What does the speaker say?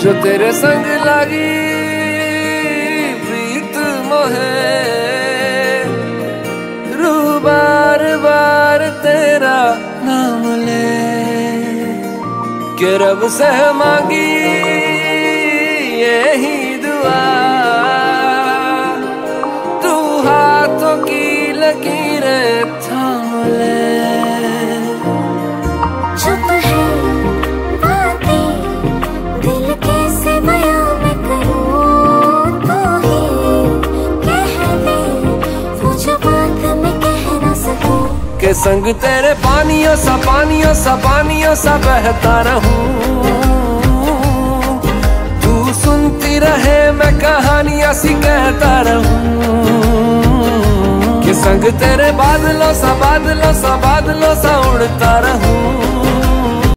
जो तेरे संग लगी प्रीत मोहे, रू बार बार तेरा नाम ले के रब से मांगी यही दुआ, तू हाथों की लकीरें थाम ले। चुप है बातें दिल कैसे बयां मैं करूं, तू ही कह दे वो जो बात मैं कह ना सकूं। के संग तेरे पानियों सा बहता रहूं, तू सुनती रहे मैं कहानियां सी कहता रहूं। के संग तेरे बादलों सा उड़ता रहूं,